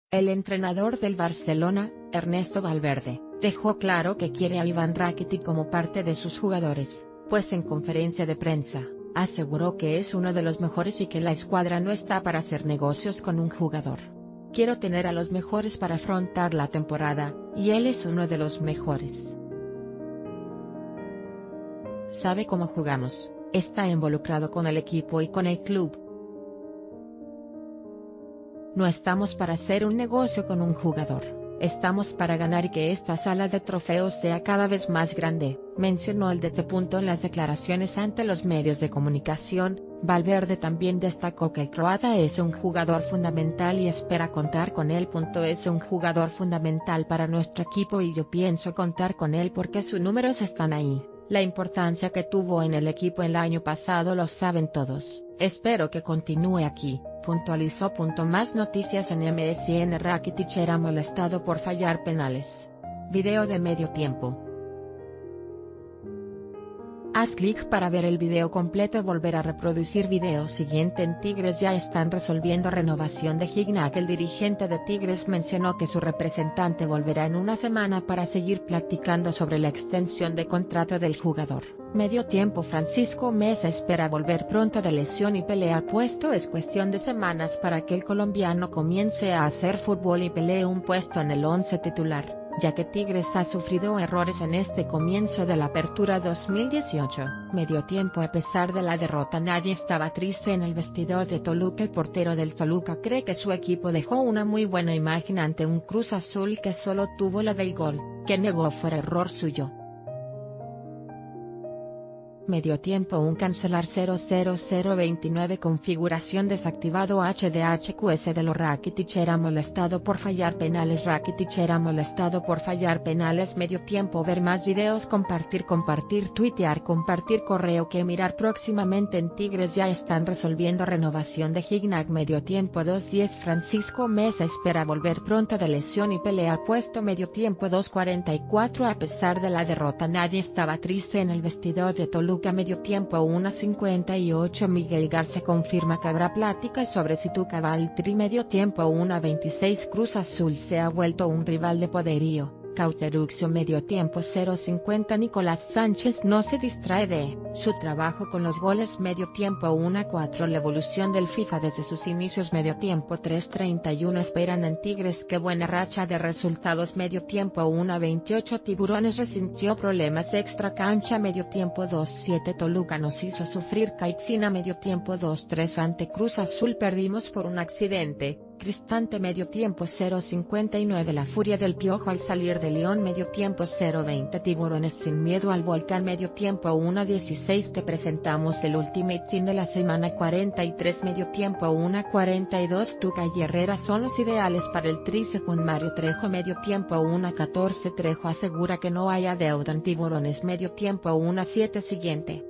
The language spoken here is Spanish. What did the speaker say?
El entrenador del Barcelona, Ernesto Valverde, dejó claro que quiere a Ivan Rakitic como parte de sus jugadores, pues en conferencia de prensa, aseguró que es uno de los mejores y que la escuadra no está para hacer negocios con un jugador. Quiero tener a los mejores para afrontar la temporada, y él es uno de los mejores. Sabe cómo jugamos, está involucrado con el equipo y con el club. No estamos para hacer un negocio con un jugador, estamos para ganar y que esta sala de trofeos sea cada vez más grande, mencionó el DT. En las declaraciones ante los medios de comunicación, Valverde también destacó que el croata es un jugador fundamental y espera contar con él. Es un jugador fundamental para nuestro equipo y yo pienso contar con él porque sus números están ahí. La importancia que tuvo en el equipo el año pasado lo saben todos, espero que continúe aquí, puntualizó. Más noticias en MSN. Rakitic era molestado por fallar penales. Video de medio tiempo. Haz clic para ver el video completo y volver a reproducir video siguiente. En Tigres ya están resolviendo renovación de Gignac. El dirigente de Tigres mencionó que su representante volverá en una semana para seguir platicando sobre la extensión de contrato del jugador. Medio tiempo. Francisco Meza espera volver pronto de lesión y pelear puesto. Es cuestión de semanas para que el colombiano comience a hacer fútbol y pelee un puesto en el 11 titular, ya que Tigres ha sufrido errores en este comienzo de la Apertura 2018. Medio tiempo. A pesar de la derrota nadie estaba triste en el vestidor de Toluca. El portero del Toluca cree que su equipo dejó una muy buena imagen ante un Cruz Azul que solo tuvo la del gol, que negó fuera error suyo. Medio tiempo. Un cancelar 00029 configuración desactivado. HDHQS de los Rakitic era molestado por fallar penales. Rakitic era molestado por fallar penales. Medio tiempo. Ver más videos, compartir, tuitear, compartir correo que mirar próximamente. En Tigres ya están resolviendo renovación de Gignac. Medio tiempo. 2:10 Francisco Meza espera volver pronto de lesión y pelear puesto. Medio tiempo. 2:44 A pesar de la derrota nadie estaba triste en el vestidor de Toluca. Medio tiempo. 1:58 Miguel Garza confirma que habrá pláticas sobre Situca Valtteri. Medio tiempo. 1:26 Cruz Azul se ha vuelto un rival de poderío, Cauteruccio. Medio tiempo. 0:50 Nicolás Sánchez no se distrae de su trabajo con los goles. Medio tiempo. 1:04 La evolución del FIFA desde sus inicios. Medio tiempo. 3:31 Esperan en Tigres que buena racha de resultados. Medio tiempo. 1:28 Tiburones resintió problemas extra cancha. Medio tiempo. 2:07 Toluca nos hizo sufrir. Caixina. Medio tiempo. 2:3 ante Cruz Azul perdimos por un accidente. Cristante. Medio tiempo. 0:59 La furia del Piojo al salir de León. Medio tiempo. 0:20 Tiburones sin miedo al volcán. Medio tiempo. 1:16 Te presentamos el Ultimate Team de la semana 43. Medio tiempo. 1:42 Tuca y Herrera son los ideales para el Tri según Mario Trejo. Medio tiempo. 1:14 Trejo asegura que no haya deuda en Tiburones. Medio tiempo. 1:07 Siguiente.